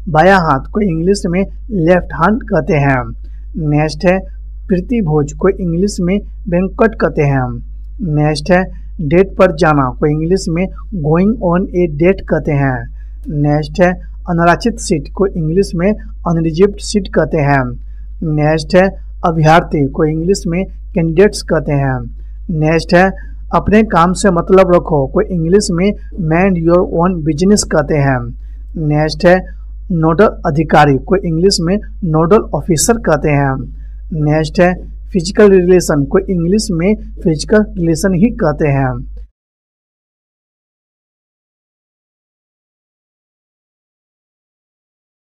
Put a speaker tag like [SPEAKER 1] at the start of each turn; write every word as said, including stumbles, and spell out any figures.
[SPEAKER 1] बायां हाथ को इंग्लिश में लेफ्ट हैंड कहते हैं। नेक्स्ट है प्रीति भोज को इंग्लिश में बैंक्वेट कहते हैं। नेक्स्ट है डेट पर जाना को इंग्लिश में गोइंग ऑन ए डेट कहते हैं। नेक्स्ट है अनारक्षित सीट को इंग्लिश में अनरिजर्व्ड सीट कहते हैं। नेक्स्ट है अभ्यर्थी को इंग्लिश में कैंडिडेट्स कहते हैं। नेक्स्ट है अपने काम से मतलब रखो को इंग्लिश में माइंड योर ओन बिजनेस कहते हैं। नेक्स्ट है नोडल अधिकारी को इंग्लिश में नोडल ऑफिसर कहते हैं। नेक्स्ट है फिजिकल रिलेशन को इंग्लिश में फिजिकल रिलेशन ही कहते हैं।